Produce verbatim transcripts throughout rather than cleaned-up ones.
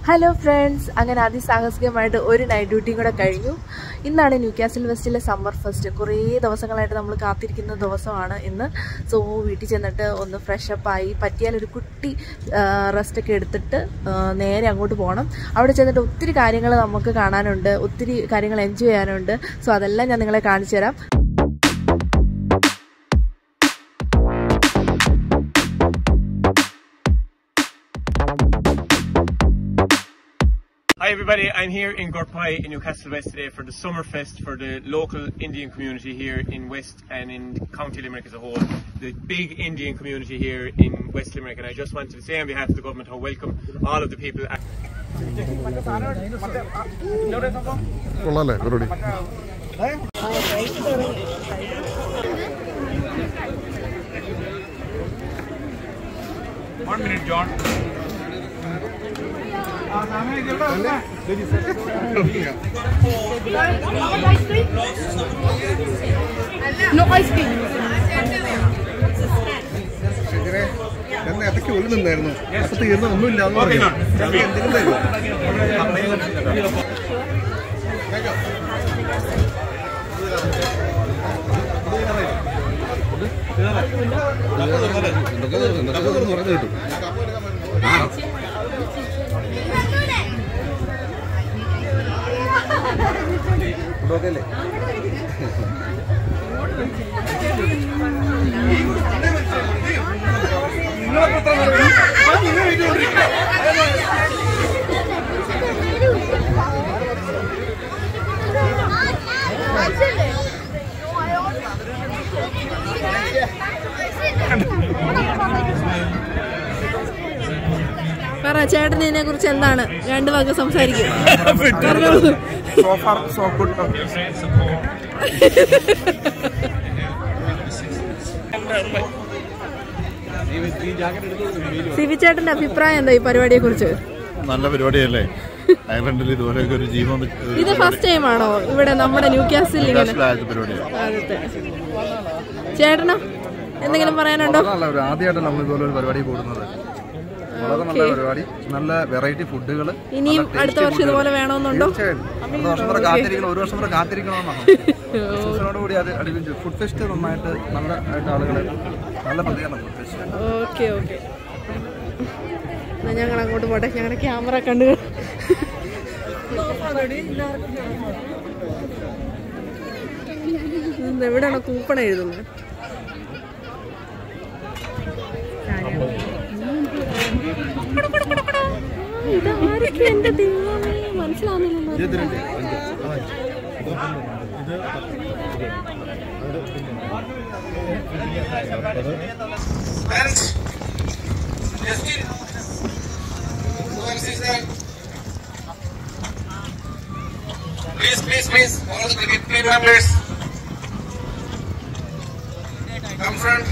Hello friends, അങ്ങനെ അതിസാഹസികമായിട്ട് ഒരു night ഡ്യൂട്ടിയും കൂടെ കഴിഞ്ഞു. ഇന്നാണ് ന്യൂകാസിൽ വെസ്റ്റിലെ സമ്മർ ഫെസ്റ്റ്. കുറേ ദിവസങ്ങളായിട്ട് നമ്മൾ കാത്തിരിക്കുന്ന ദിവസമാണ് ഇന്ന്. സോ വീട്ടിൽ ചെന്നിട്ട് ഒന്ന് ഫ്രഷപ്പായി പറ്റിയാൽ ഒരു കുട്ടി റെസ്റ്റൊക്കെ എടുത്തിട്ട് നേരെ അങ്ങോട്ട് പോകണം. അവിടെ ചെന്നിട്ട് ഒത്തിരി കാര്യങ്ങൾ നമുക്ക് കാണാനുണ്ട്, ഒത്തിരി കാര്യങ്ങൾ എൻജോയ് ചെയ്യാനുണ്ട്. സോ അതെല്ലാം ഞാൻ നിങ്ങളെ കാണിച്ചു തരാം. Hi everybody, I'm here in Gorpai in Newcastle West today for the Summer Fest for the local Indian community here in West and in County Limerick as a whole. The big Indian community here in West Limerick, and I just wanted to say on behalf of the government how welcome all of the people. One minute, John. No ice cream. അതൊക്കെ ഒന്നുണ്ടായിരുന്നു. അപ്പൊ തീർന്ന ഒന്നുമില്ലാന്ന് പറഞ്ഞു. പറഞ്ഞു കിട്ടും. ല്ലേ പറ ചേട്ടൻ ഇതിനെ കുറിച്ച് എന്താണ് രണ്ടു വാക്ക് സംസാരിക്കും. സിവി ചേട്ടന്റെ അഭിപ്രായം എന്താ ഈ പരിപാടിയെ കുറിച്ച്? നല്ല പരിപാടിയല്ലേ? ഐലൻഡിൽ ഇതുപോലെ ഒരു ജീവൻ. ഇത് ഫസ്റ്റ് ടൈം ആണോ ഇവിടെ നമ്മുടെ ന്യൂകാസിൽ ഇങ്ങനെ? ചേട്ടനോ എന്തെങ്കിലും പറയാനുണ്ടോ? ആദ്യമായിട്ട് നമ്മൾ ഇതുപോലെ ഒരു പരിപാടി കൂടുന്നത്. വളരെ നല്ല പരിപാടി, നല്ല വെറൈറ്റി ഫുഡുകൾ. ഇനിയും അടുത്ത വർഷം ഇതുപോലെ വേണമെന്നുണ്ടോ? അടുത്ത വർഷം വരെ കാത്തിരിക്കണം, ഒരു വർഷം വരെ കാത്തിരിക്കണമെന്നാണ്. കൂടി അത് അടിപൊളി ഫുഡ് ഫെസ്റ്റ് നന്നായിട്ട് നല്ല ആയിട്ട് ആളുകൾ നല്ല പ്രതികരണം ഫുഡ് ഫെസ്റ്റ്. ഓക്കെ ഓക്കെ, എന്നാ ഞങ്ങൾ അങ്ങോട്ട് പോട്ടെ. ഞങ്ങളുടെ ക്യാമറ കണ്ടു. എവിടെയാണോ കൂപ്പൺ എഴുതുന്നത്? ഇതാരൊക്കെ എന്റെ ദൈവമേ, മനസ്സിലാവുന്നില്ല. Please, please, please, all the cricket team members, come front.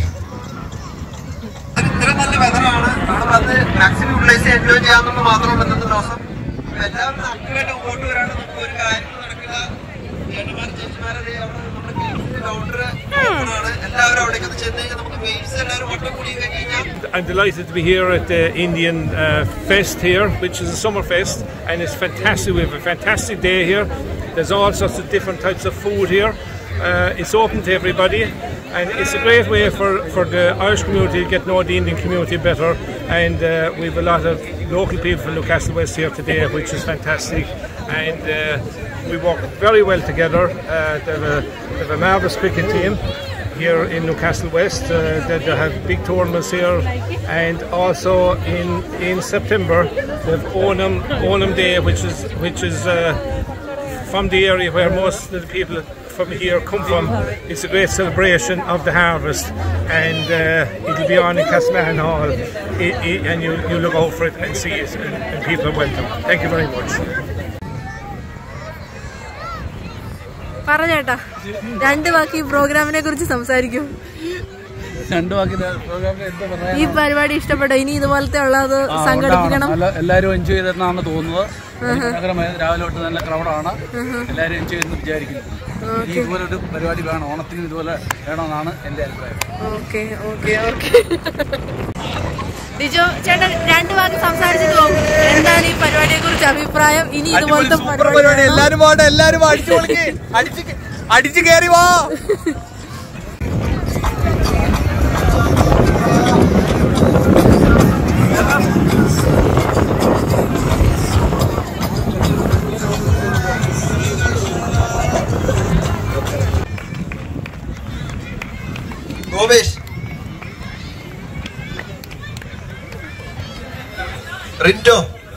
ഇത്ര നല്ല വെതറാണ്, നമ്മൾ വന്ന് മാക്സിമം യൂട്ടിലൈസ് എൻജോയ് ചെയ്യാമെന്ന് മാത്രമുള്ള ഇന്നത്തെ ദിവസം. എല്ലാവരും ആക്റ്റീവായിട്ട് മുമ്പോട്ട് വരാണ്ട് നമുക്ക് ഒരു കാര്യം നടക്കില്ല. ചേട്ടന്മാർ ചേച്ചിമാരെ നമ്മുടെ ഗെയിംസിന്റെ കൗണ്ടർ ആണ്. എല്ലാവരും അവിടേക്ക് ഒന്ന് ചെന്ന് കഴിഞ്ഞാൽ നമുക്ക് ഗെയിംസ് എല്ലാവരും വട്ടം കൂടി കഴിഞ്ഞാൽ. I'm delighted to be here at the Indian uh, Fest here, which is a summer fest, and it's fantastic. We have a fantastic day here. There's all sorts of different types of food here. Uh, it's open to everybody, and it's a great way for, for the Irish community to get to know the Indian community better. And uh, we have a lot of local people from Newcastle West here today, which is fantastic. And uh, we work very well together. Uh, they have a, they have a marvellous cricket team here in Newcastle West. Uh, they, they have big tournaments here, and also in in September they have Onam Onam Day, which is which is uh, from the area where most of the people from here come from. It's a great celebration of the harvest, and uh, it'll be on in Castlemahan Hall, it, it, and you you look out for it and see it, and, and people are welcome. Thank you very much. പറ ചേട്ടാ, രണ്ട് വാക്ക് ഈ പ്രോഗ്രാമിനെ കുറിച്ച് സംസാരിക്കും. ഈ പരിപാടി ഇഷ്ടപ്പെട്ടോ? ഇനി ഇതുപോലത്തെ ഉള്ളത് സംഘടിപ്പിക്കണം. എല്ലാവരും എൻജോയ് ചെയ്തെന്നാണ് തോന്നുന്നത്. രാവിലെ തൊട്ട് നല്ല ക്രൗഡാണ്. എല്ലാവരും എൻജോയ് ചെയ്യുന്നു വിചാരിക്കുന്നു. ഇതുപോലെ ഒരു പരിപാടി വേണം, ഓണത്തിന് ഇതുപോലെ വേണമെന്നാണ് എന്റെ അഭിപ്രായം. Okay okay okay. ഡിജോ ചേട്ടൻ രണ്ട് വാക്ക് സംസാരിച്ചിട്ട് പോകും. എന്താണ് ഈ പരിപാടിയെ കുറിച്ച് അഭിപ്രായം? ഇനി ഇതുപോലത്തെ പരിപാടി എല്ലാരും പോട്ടെ, എല്ലാരും അടിച്ചു പൊളിക്ക്, അടിച്ച് അടിച്ചു കയറി വാ. Gopesh, Rinto,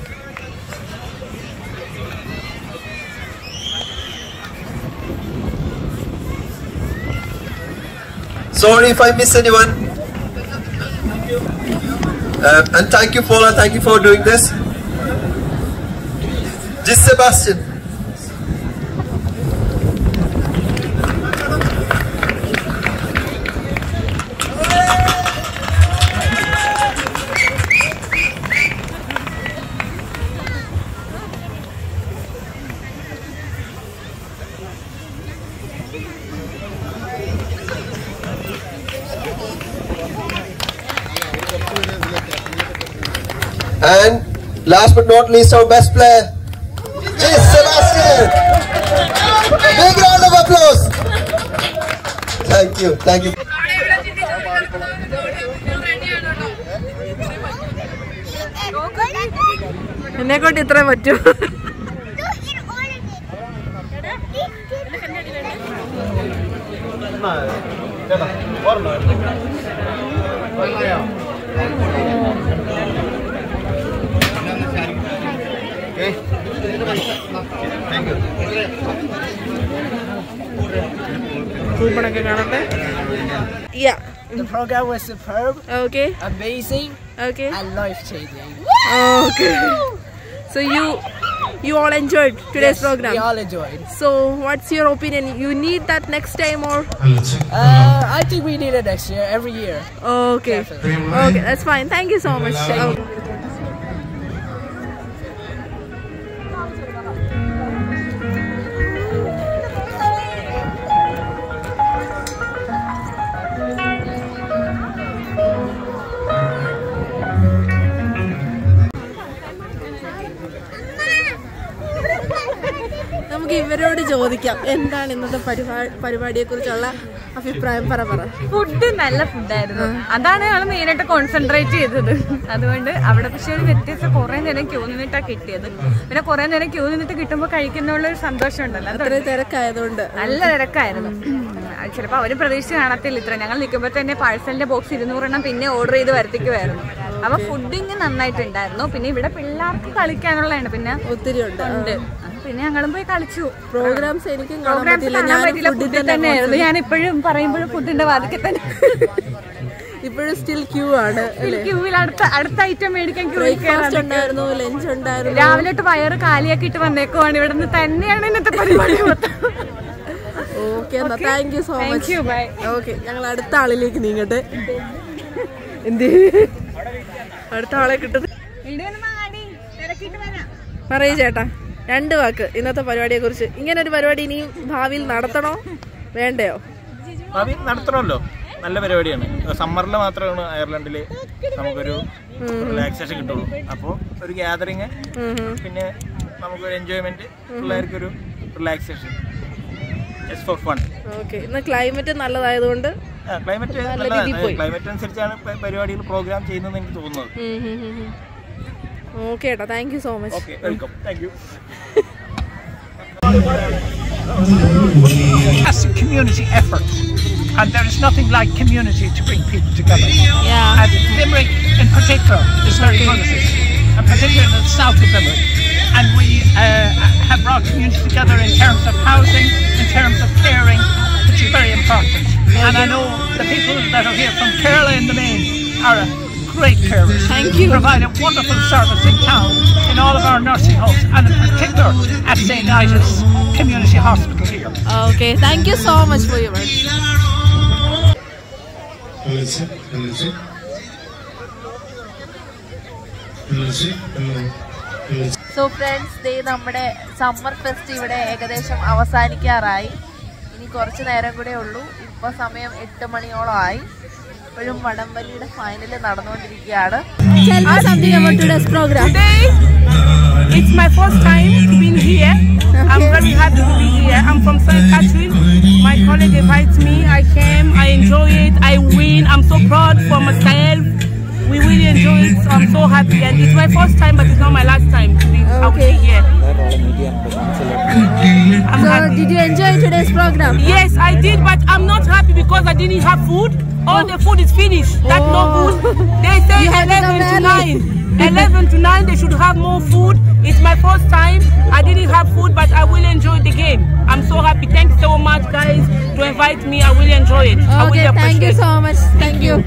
sorry if I miss anyone. Uh, and thank you Paula, thank you for doing this. Just Sebastian. And last but not least, our best player, Jis Sebastian. Big round of applause. Thank you, thank you. എന്നെ കൊണ്ട് ഇത്രേ പറ്റൂ. Yeah. The program was superb. Okay. Amazing. Okay. And life-changing. Okay. So you you all enjoyed today's Yes, program. we all enjoyed. So what's your opinion? You need that next time or? Uh, I think we need it next year, every year. Okay. Definitely. Okay, that's fine. Thank you so much. Oh. നമുക്ക് ഇവരോട് ചോദിക്കാം എന്താണ് ഇന്നത്തെ പരിപാടിയെ കുറിച്ചുള്ള അഭിപ്രായം. പറ പറ ഫുഡ് നല്ല ഫുഡായിരുന്നു, അതാണ് ഞങ്ങൾ മെയിനായിട്ട് കോൺസെൻട്രേറ്റ് ചെയ്തത്. അതുകൊണ്ട് അവിടെ പക്ഷെ ഒരു വ്യത്യസ്തം കുറെ നേരം ക്യൂ നിന്നിട്ടാണ് കിട്ടിയത്. പിന്നെ കുറെ നേരം ക്യൂ നിന്നിട്ട് കിട്ടുമ്പോൾ കഴിക്കുന്ന ഒരു സന്തോഷം ഉണ്ടല്ലോ, അത്ര തിരക്കായതുകൊണ്ട്. നല്ല തിരക്കായിരുന്നു. ചിലപ്പോൾ അവര് പ്രതീക്ഷ കാണത്തില്ല ഇത്ര. ഞങ്ങൾ നിൽക്കുമ്പോൾ തന്നെ പാഴ്സലിന്റെ ബോക്സ് ഇരുന്നൂറെണ്ണം പിന്നെ ഓർഡർ ചെയ്ത് വരുത്തിക്കുമായിരുന്നു. അപ്പൊ ഫുഡിങ് നന്നായിട്ടുണ്ടായിരുന്നു. പിന്നെ ഇവിടെ പിള്ളേർക്ക് കളിക്കാനുള്ളതാണ്, പിന്നെ ഒത്തിരി ഉണ്ട്. പിന്നെ ഞങ്ങളും പോയി കളിച്ചു. പ്രോഗ്രാംസ് എനിക്കും ഫുഡിൽ തന്നെയായിരുന്നു. ഞാൻ ഇപ്പോഴും പറയുമ്പോഴും ഫുഡിന്റെ വാതിക്കൽ തന്നെ ഇപ്പോഴും സ്റ്റിൽ ക്യൂ ആണ്. ക്യൂവിൽ അടുത്ത അടുത്ത ഐറ്റം മേടിക്കാൻ ക്യൂ ഉണ്ടായിരുന്നു, ലഞ്ച് ഉണ്ടായിരുന്നു. രാവിലെ തൊട്ട് വയറ് കാലിയാക്കിട്ട് വന്നേക്കുവാണ്. ഇവിടെ നിന്ന് തന്നെയാണ് ഇന്നത്തെ പരിപാടി. ഓക്കെ, എന്നാ thank you so much. Okay, ഞങ്ങൾ അടുത്ത ആളിലേക്ക് നീങ്ങട്ടെ. എന്ത് അടുത്ത ആളെ കിട്ടുന്നത് പറയൂ ചേട്ടാ, രണ്ട് വാക്ക് ഇന്നത്തെ പരിപാടിയെ കുറിച്ച്. ഇങ്ങനെ ഒരു പരിപാടി ഇനിയും ഭാവിയിൽ നടത്തണോ വേണ്ടയോ? ഭാവിയിൽ നടത്തണമല്ലോ, നല്ല പരിപാടിയാണ്. സമ്മറിൽ മാത്രമാണ് അയർലൻഡിൽ നമുക്കൊരു റിലാക്സേഷൻ കിട്ടുള്ളൂ. അപ്പോൾ ഒരു ഗ്യാതറിങ്, പിന്നെ നമുക്കൊരു എൻജോയ്മെന്റ്, പിള്ളേർക്കൊരു relaxation, just for fun. Okay, ഇന്ന് ക്ലൈമറ്റ് നല്ലതായതുകൊണ്ട് ക്ലൈമറ്റ് ക്ലൈമറ്റ് അനുസരിച്ചാണ് പരിപാടികൾ പ്രോഗ്രാം ചെയ്യുന്നതെന്ന് എനിക്ക് തോന്നുന്നത്. ഓക്കെ ഏട്ടാ, thank you so much. Okay, welcome. Thank you. That's a community effort, and there is nothing like community to bring people together. Yeah. And Limerick in particular is very good at this, and particularly in the south of Limerick. And we uh, have brought community together in terms of housing, in terms of caring, which is very important. And I know the people that are here from Kerala in the main are great carers. Thank you. Provide a wonderful service in town, in all of our nursing homes, and in particular at Saint Ida's Community Hospital here. Okay, thank you so much for your work. So friends, ദേ നമ്മുടെ summer fest ഇവിടെ ഏകദേശം അവസാനിക്കാറായി. ഇനി കുറച്ച് നേരം കൂടെ ഉള്ളൂ. ഇപ്പോൾ സമയം എട്ട് മണിയോളം ആയി. ഇപ്പോഴും വടംവലിയുടെ ഫൈനൽ നടന്നുകൊണ്ടിരിക്കുകയാണ്. Tell me something about today's program. Today It's my first time to be here. I'm very happy to be here. I'm from Saint Catherine. My colleague invites me. I came. I enjoy it. I win. I'm so proud for myself. We really enjoy it. So I'm so happy. And it's my first time, but it's not my last time to be Okay. here. I'm So, happy. did you enjoy today's program? Yes, I did, but I'm not happy because I didn't have food. All the food is finished. That's Oh. no good. They say You had to eleven to come nine. eleven to nine, they should have more food. It's my first time. I didn't have food, but I will enjoy the game. I'm so happy. Thank you so much, guys, to invite me. I will enjoy it. I will Okay, thank you appreciate so much. Thank you.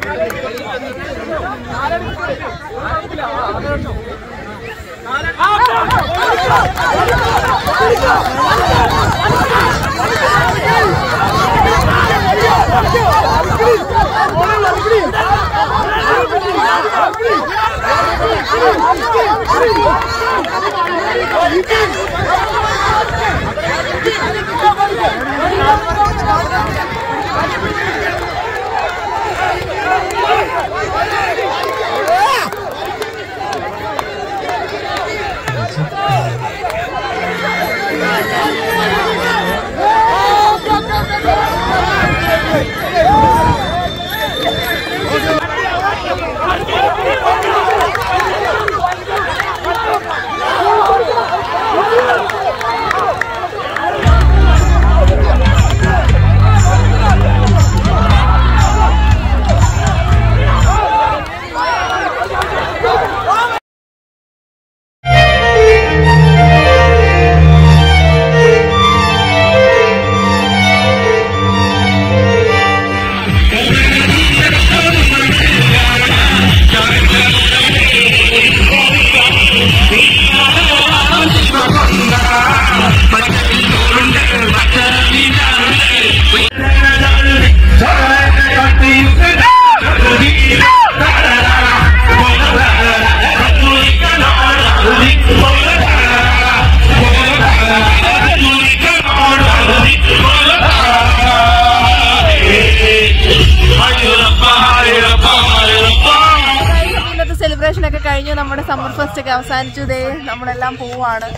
Celebration ഒക്കെ കഴിഞ്ഞു. നമ്മുടെ summer fest ഒക്കെ അവസാനിച്ചു. ദേ നമ്മളെല്ലാം പോവാണ്.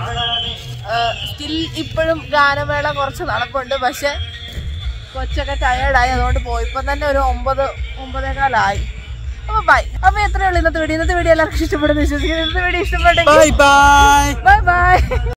Still ഇപ്പോഴും ഗാനമേള കുറച്ച് നടപ്പുണ്ട്. പക്ഷെ കൊച്ചൊക്കെ ടയേർഡായി, അതുകൊണ്ട് പോയി. ഇപ്പം തന്നെ ഒരു ഒമ്പത് ഒമ്പതേകാലായി. അപ്പൊ ബൈ. അപ്പൊ എത്രയുള്ളൂ ഇന്നത്തെ വീഡിയോ. ഇന്നത്തെ വീഡിയോ എല്ലാവർക്കും ഇഷ്ടപ്പെടുന്നു വിശ്വസിക്കുന്നു. ഇന്നത്തെ വീഡിയോ ഇഷ്ടപ്പെട്ടെങ്കിൽ ബൈ ബൈ.